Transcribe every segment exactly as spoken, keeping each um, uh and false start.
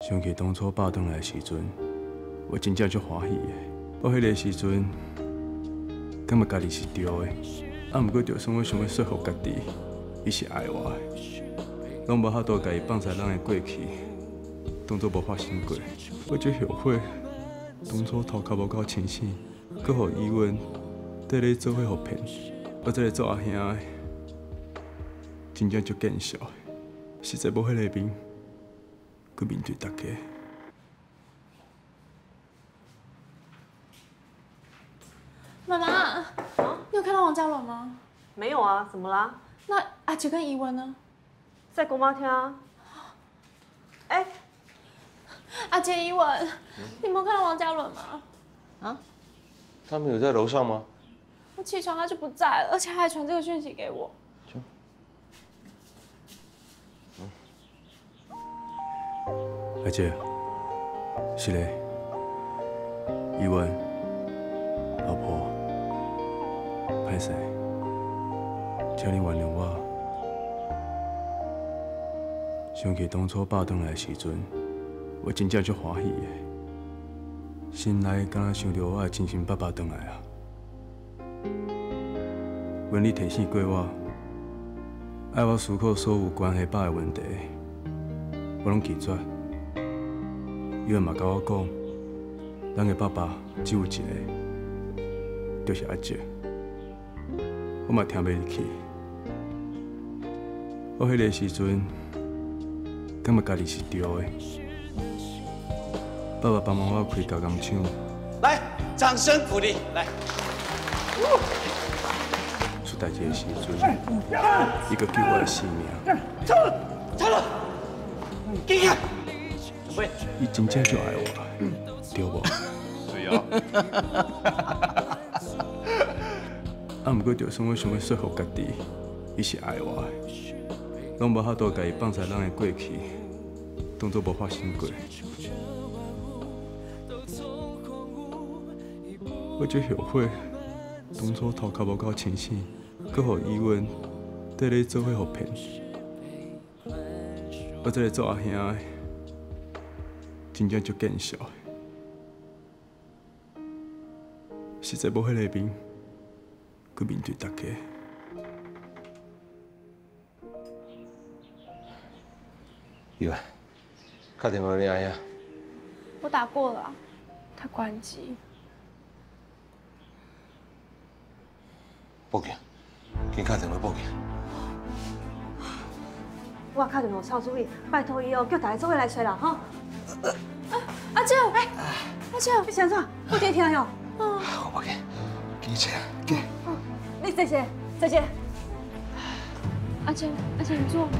想起当初爸回来的时阵，我真正足欢喜的。我迄个时阵，感觉家己是对的，啊，毋过就算我想要说服家己，伊是爱我的，拢无法度家己放在咱的过去，当作无发生过。我足后悔，当初头壳无够清醒，搁互伊文缀咧做伙互骗。我这个做阿兄的，真正足见笑的，实在无迄个面，去面对大家。 妈妈，啊，你有看到王嘉伦吗？ 没有啊，怎么啦？ 那阿杰跟怡文呢？ 在公妈厅啊。哎， 阿杰、怡文，你没有看到王嘉伦吗？ 啊？他们有在楼上吗？ 我起床他就不在了，而且他还传这个讯息给我。 阿姐，是嘞，怡文，老婆。 歹势，请你原谅我。想起当初爸回来的时阵，我真正足欢喜的，心内敢若想着我的亲生爸爸回来啊。阮你提醒过我，爱我思考所有关系爸的问题，我拢拒绝。伊嘛甲我讲，咱的爸爸只有一个，就是阿姐。 我嘛听袂入去，我迄个时阵感觉家己是对的。爸爸帮忙我开加工厂， 来，掌声鼓励，来。 出代志的时阵，伊阁救我的性命。 走了，走了，给看。喂， 伊真正就爱我，对无？ 对啊。 啊，毋过就算我想要说服家己，伊是爱我的，拢无法度家己放在咱的过去，当作无发生过。我足后悔，当初头壳无够清醒，搁互伊文缀咧做伙互骗。我这个做阿兄的，真正足见笑的，实在无迄个面。 去面对大家。 伊文，打电话给阿兄。 我打过了，他关机。 报警，紧打电话报警。 我打电话邵主任，拜托伊哦，叫大家做伙来找人哈。 啊，阿姐，哎，阿姐， 你想怎？我伫听哟。 我报警，给你请，给。 你这些，这些。 阿姐，阿姐，你坐。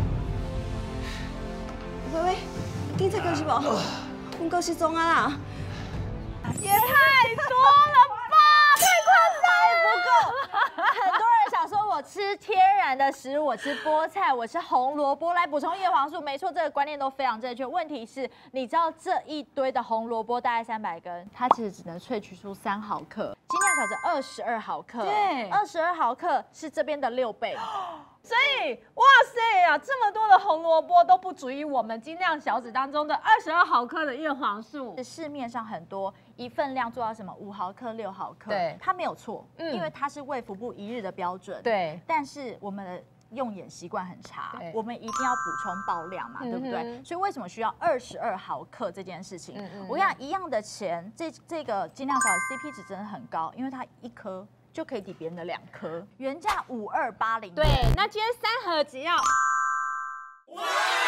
喂喂，警察告是无？阮告失踪啊啦！ 也太多了吧，太夸张不够。 很多人想说我吃天然的食物，我吃菠菜，我吃红萝卜来补充叶黄素，没错，这个观念都非常正确。问题是，你知道这一堆的红萝卜大概三百根，它其实只能萃取出三毫克。 精酿小子二十二毫克， 对， 二十二毫克是这边的六倍， 所以哇塞呀，这么多的红萝卜都不足以我们精酿小子当中的二十二毫克的叶黄素。 市面上很多一份量做到什么五毫克、六毫克， 对， 它没有错， 嗯， 因为它是卫福部一日的标准， 对， 但是我们的。 用眼习惯很差，我们一定要补充爆量嘛， 嗯、 对不对？所以为什么需要二十二毫克这件事情？嗯嗯我跟你讲，一样的钱，这这个精酿小子 C P 值真的很高，因为它一颗就可以抵别人的两颗，原价五二八零。 对，那今天三盒只要。哇！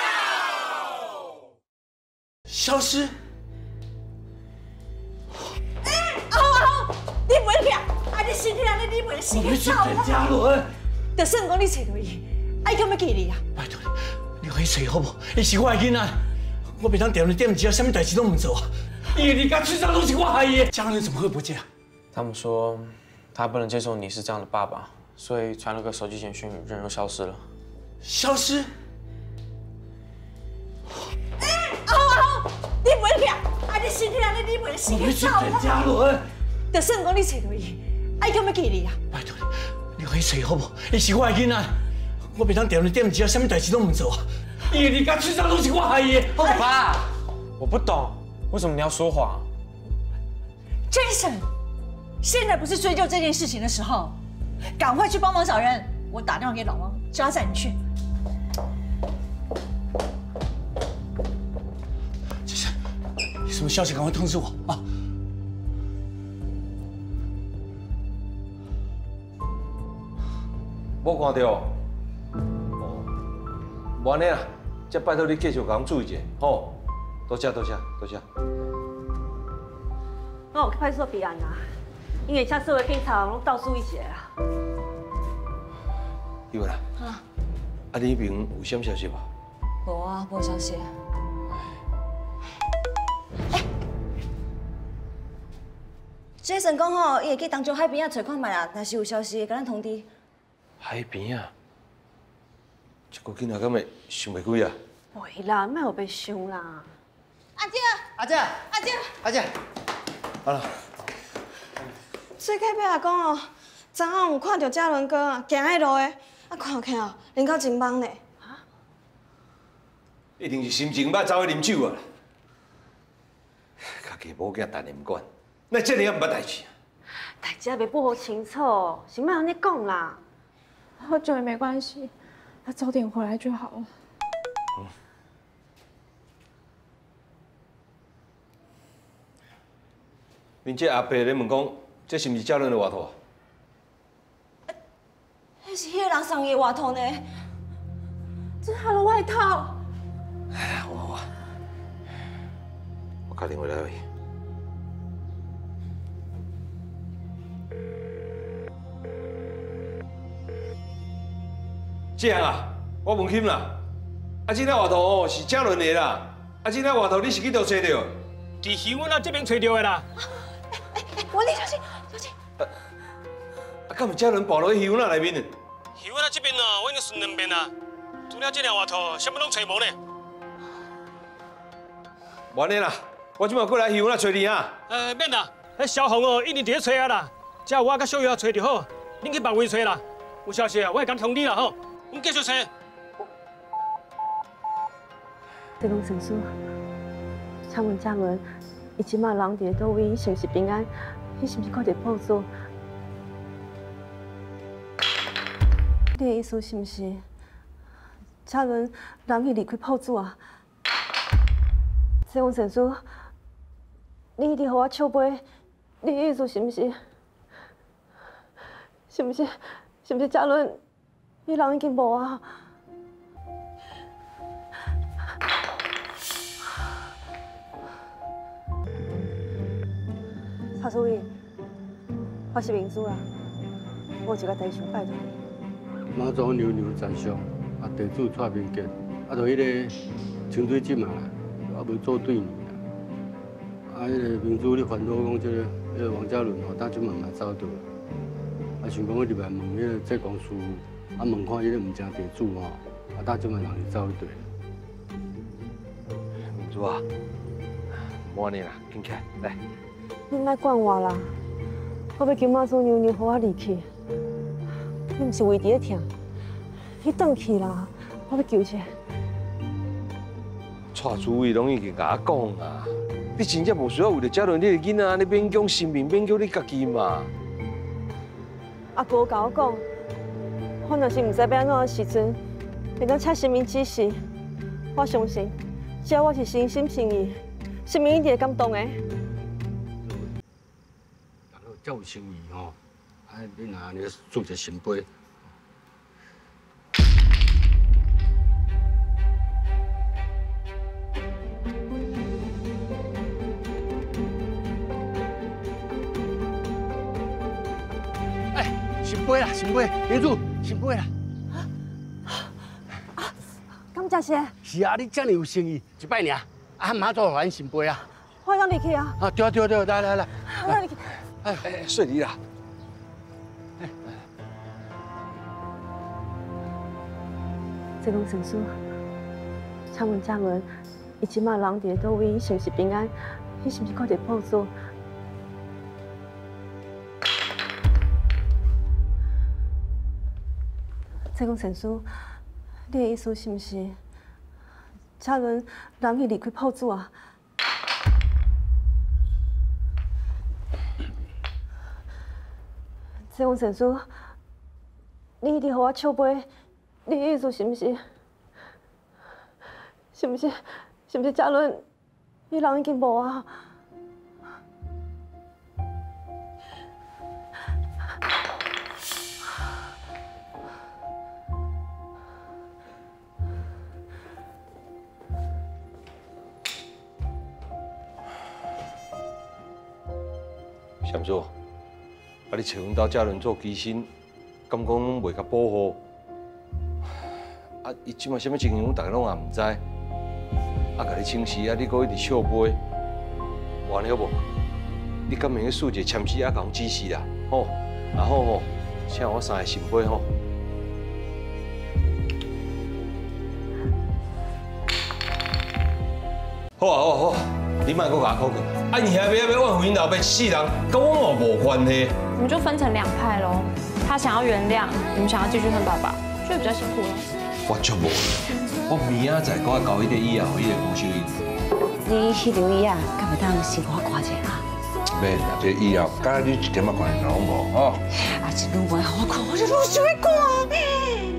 消失。 哎，好啊好，你袂去啊？啊，你身体啊，你你袂死去走陈嘉伦。 就算讲你找到伊，爱干要记你啊！ 拜托你，你快去找好不？伊是我的囡仔，我袂当点了点只，什么代志都唔做啊！伊离家出走都是我害的，家人怎么会不见啊？ 他们说他不能接受你是这样的爸爸，所以传了个手机简讯，人又消失了。 消失？ 哎，好啊好，你袂去啊？啊，你身体啊，你你袂死去走啊！ 陈嘉伦， 就算讲你找到伊，爱干要记你啊！ 拜托你。 你快去找好不？伊是我的囡仔，我袂当点了点只，什么代志都唔做啊！伊离家出走都是我害的。 爸， 我不懂，为什么你要说谎 ？Jason， 现在不是追究这件事情的时候，赶快去帮忙找人。我打电话给老王，叫他载你去。 这是，有什么消息赶快通知我啊！ 无看到，哦，无安尼啦，则拜托你继续甲阮注意者，吼，多谢多谢多谢。 我有去派出所备案啊，因为遐所有警察拢倒数一些啊。 有啦，啊，啊你迄边有啥消息无？ 无啊，无消息。哎 ，Jason 讲吼，伊会去东州海边啊找看卖啦，若是有消息，会甲咱通知。 海边啊，这个囡仔敢会想袂开啊？ 袂啦，莫有白想啦。 阿姐， 阿姐， 阿姐， 阿姐， 好了， 最隔壁阿公哦，昨暗有看到嘉伦哥啊，行迄路的，啊看起哦，啉到真懵呢。啊？ 一定是心情歹，走去啉酒啊！家己某囝陈年馆，那这样也毋捌代志啊？ 代志还袂报好清楚，是莫安尼讲啦。 喝酒也没关系，他早点回来就好了。 嗯。恁这阿伯咧问讲，这是毋是嘉伦的外套？ 那是迄个人送伊的外套呢。 这是他的外套。 哎，我我我打电话来喂。 这样啊，我问钦啦，啊，这条外套哦是嘉伦的啦，啊，这条外套你是去倒找到？ 伫渔湾啊这边找到的啦。 哎哎，我你小心小心。 啊，啊，敢是嘉伦跑落去渔湾内面呢？ 渔湾啊这边哦，我已经顺两遍啦，除了这条外套，啥物拢找无呢。 完了啦，我即马过来渔湾找你啊。 呃，免啦，迄消防哦一定伫咧找啊啦，只要我甲小月找就好，恁去别位找啦。有消息啊，我会甲通知啦吼。 我们继续找。 这讲陈叔，请问嘉伦，伊即马人伫倒位，是毋是平安？伊是毋是快点报做？你的意思是毋是嘉伦人去离开炮组啊？这讲陈叔，你一直互我笑背，你的意思是毋是？是毋是？是毋是嘉伦？ 伊人已经无啊！查主任，我是明珠啊，我有一个代想拜托你。 妈祖娘娘在上，啊地主蔡明杰，啊就迄个清水镇嘛，啊无做对面啦。啊，迄个明珠你烦恼讲即个迄个王家伦吼，当即慢慢走倒，啊想讲我入来问迄个浙江师傅。 啊，问看伊咧毋正地主吼，啊，打即摆人是走去对。 明珠啊，莫安尼啦，紧起来，来。 你莫管我啦，我要求妈祖娘娘互我离去。你毋是为伫咧疼，你转去啦，我要求者。 蔡主委拢已经甲我讲啊，你真正无需要为着嘉伦你个囡仔安尼勉强性命，勉强你家己嘛。 阿哥甲我讲。 我若是唔知要安怎的时阵，会当请神明指示。我相信，只要我是诚心诚意，神明一定会感动的。 人遮有诚意吼，啊，你若安尼做者神杯。哎，神杯啦，神杯，明珠。 先杯啦！ 啊，感谢谢。 是啊，你这么有诚意，一摆尔，啊，马祖还先杯啊！ 我当入去啊！ 啊，对对对，来来来， 我当入去。 哎哎，顺利啦！ 哎，这讲陈叔，请问嘉伦，伊即马人伫倒位，是毋是平安？伊是毋是快点报做？ 这讲陈叔，你的意思是毋是嘉伦人去离开炮组啊？ 谢王神叔，你一直互我笑杯，你意思是毋是？是毋是？是毋是嘉伦，伊人已经无啊？ 闪叔，啊，你找阮兜嘉伦做机身，敢讲袂甲保护？啊，伊即马什么情形，大家拢也毋知。啊，甲你请示啊，你搁一直笑杯，完了无？你敢免去输一个签字啊，甲阮指示啦，吼，啊好吼，请我三个圣杯吼。好啊好啊好啊，你莫搁甲我考虑。啊，你还要要挽回你老爸世人，跟我嘛无关系。 我们就分成两派喽，他想要原谅，你们想要继续恨爸爸，就会比较辛苦了。 我足无了，我明仔载搁要交迄个以后，迄个吴秀英。 你迄条椅啊，敢会当先给我挂者啊？ 免啦，这以后甲你一点仔关系拢无吼。 啊，一路袂好看，我就愈想要挂。